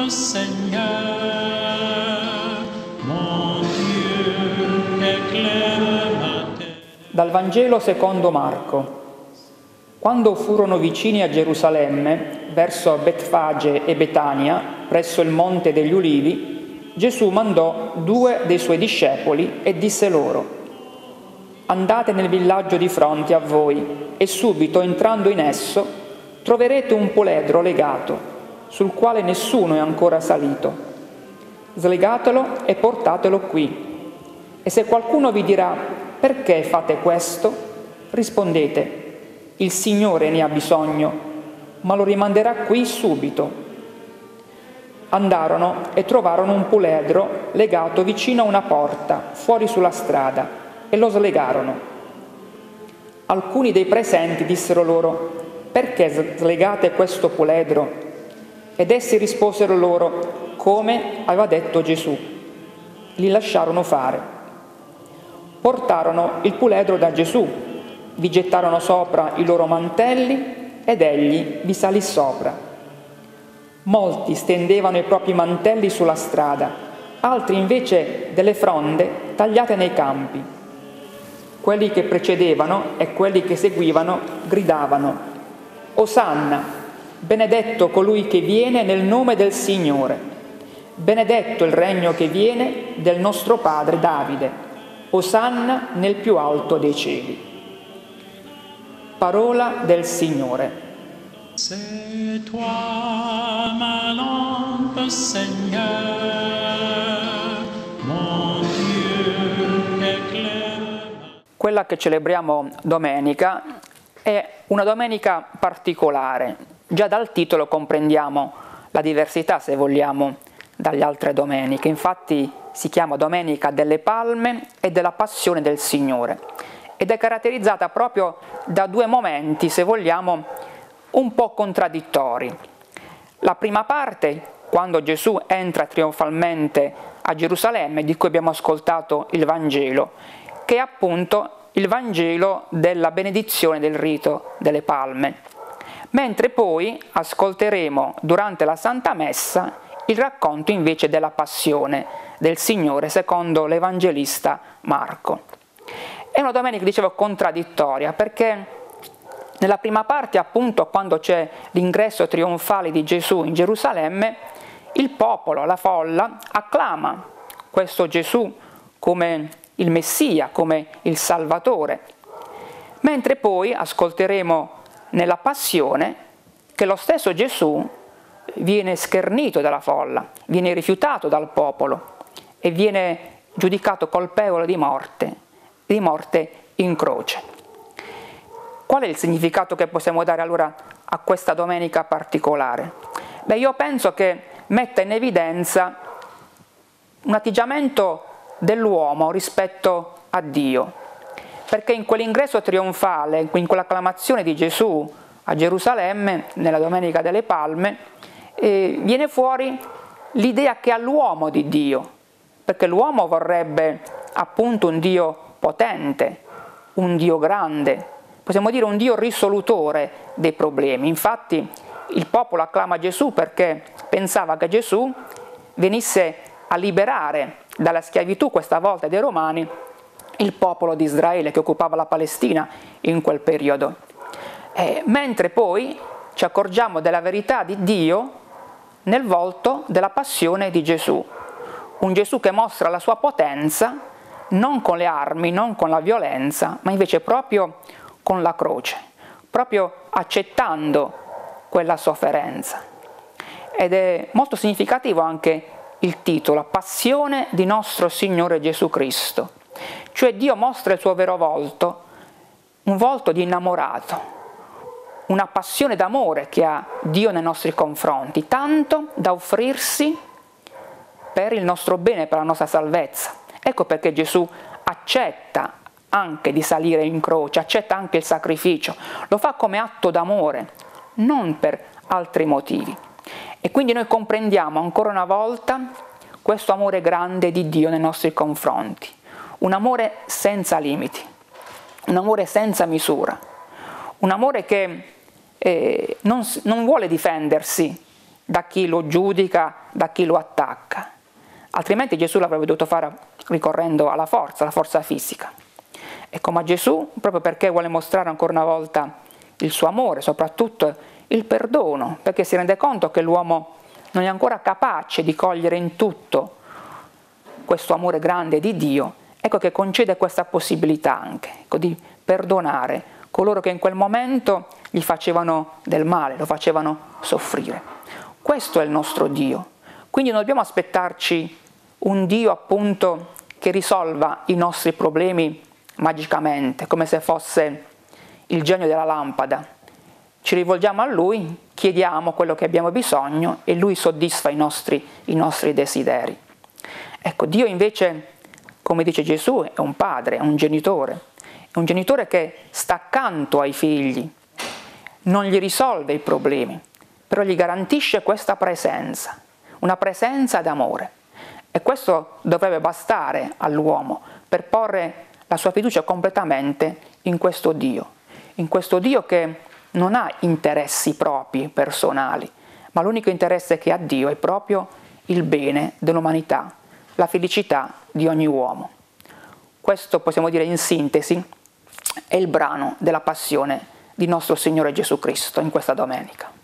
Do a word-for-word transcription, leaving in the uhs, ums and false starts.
Seigneur, mon Dieu, éclaire ma terre. Dal Vangelo secondo Marco. Quando furono vicini a Gerusalemme, verso Betfage e Betania, presso il Monte degli Ulivi, Gesù mandò due dei suoi discepoli e disse loro: «Andate nel villaggio di fronte a voi e subito, entrando in esso, troverete un puledro legato, sul quale nessuno è ancora salito. Slegatelo e portatelo qui. E se qualcuno vi dirà: perché fate questo? Rispondete: il Signore ne ha bisogno, ma lo rimanderà qui subito». Andarono e trovarono un puledro legato vicino a una porta, fuori sulla strada, e lo slegarono. Alcuni dei presenti dissero loro: «Perché slegate questo puledro?» Ed essi risposero loro come aveva detto Gesù. Li lasciarono fare. Portarono il puledro da Gesù, vi gettarono sopra i loro mantelli ed egli vi salì sopra. Molti stendevano i propri mantelli sulla strada, altri invece delle fronde tagliate nei campi. Quelli che precedevano e quelli che seguivano gridavano: «Osanna! Benedetto colui che viene nel nome del Signore! Benedetto il regno che viene del nostro padre Davide! Osanna nel più alto dei cieli!» Parola del Signore. C'est toi ma lampe, Seigneur, mon Dieu, éclaire. Quella che celebriamo domenica è una domenica particolare. Già dal titolo comprendiamo la diversità, se vogliamo, dalle altre domeniche. Infatti si chiama Domenica delle Palme e della Passione del Signore ed è caratterizzata proprio da due momenti, se vogliamo, un po' contraddittori. La prima parte, quando Gesù entra trionfalmente a Gerusalemme, di cui abbiamo ascoltato il Vangelo, che è appunto il Vangelo della benedizione del rito delle palme. Mentre poi ascolteremo durante la Santa Messa il racconto invece della passione del Signore secondo l'Evangelista Marco. È una domenica, dicevo, contraddittoria, perché nella prima parte, appunto, quando c'è l'ingresso trionfale di Gesù in Gerusalemme, il popolo, la folla, acclama questo Gesù come il Messia, come il Salvatore. Mentre poi ascolteremo nella Passione che lo stesso Gesù viene schernito dalla folla, viene rifiutato dal popolo e viene giudicato colpevole di morte, di morte in croce. Qual è il significato che possiamo dare allora a questa domenica particolare? Beh, io penso che metta in evidenza un atteggiamento dell'uomo rispetto a Dio, perché in quell'ingresso trionfale, in quell'acclamazione di Gesù a Gerusalemme, nella Domenica delle Palme, eh, viene fuori l'idea che ha l'uomo di Dio, perché l'uomo vorrebbe appunto un Dio potente, un Dio grande, possiamo dire un Dio risolutore dei problemi. Infatti il popolo acclama Gesù perché pensava che Gesù venisse a liberare dalla schiavitù, questa volta dei Romani, il popolo di Israele che occupava la Palestina in quel periodo. E mentre poi ci accorgiamo della verità di Dio nel volto della passione di Gesù, un Gesù che mostra la sua potenza non con le armi, non con la violenza, ma invece proprio con la croce, proprio accettando quella sofferenza. Ed è molto significativo anche il titolo, Passione di nostro Signore Gesù Cristo, cioè Dio mostra il suo vero volto, un volto di innamorato, una passione d'amore che ha Dio nei nostri confronti, tanto da offrirsi per il nostro bene, per la nostra salvezza. Ecco perché Gesù accetta anche di salire in croce, accetta anche il sacrificio, lo fa come atto d'amore, non per altri motivi. E quindi noi comprendiamo ancora una volta questo amore grande di Dio nei nostri confronti, un amore senza limiti, un amore senza misura, un amore che eh, non, non vuole difendersi da chi lo giudica, da chi lo attacca. Altrimenti Gesù l'avrebbe dovuto fare ricorrendo alla forza, alla forza fisica. Ecco, ma Gesù, proprio perché vuole mostrare ancora una volta il suo amore, soprattutto il perdono, perché si rende conto che l'uomo non è ancora capace di cogliere in tutto questo amore grande di Dio, ecco che concede questa possibilità anche, ecco, di perdonare coloro che in quel momento gli facevano del male, lo facevano soffrire. Questo è il nostro Dio. Quindi non dobbiamo aspettarci un Dio appunto che risolva i nostri problemi magicamente, come se fosse il genio della lampada. Ci rivolgiamo a Lui, chiediamo quello che abbiamo bisogno e Lui soddisfa i nostri, i nostri desideri. Ecco, Dio invece, come dice Gesù, è un padre, è un genitore, è un genitore che sta accanto ai figli, non gli risolve i problemi, però gli garantisce questa presenza, una presenza d'amore. E questo dovrebbe bastare all'uomo per porre la sua fiducia completamente in questo Dio, in questo Dio che non ha interessi propri, personali, ma l'unico interesse che ha Dio è proprio il bene dell'umanità, la felicità di ogni uomo. Questo, possiamo dire in sintesi, è il brano della passione di nostro Signore Gesù Cristo in questa domenica.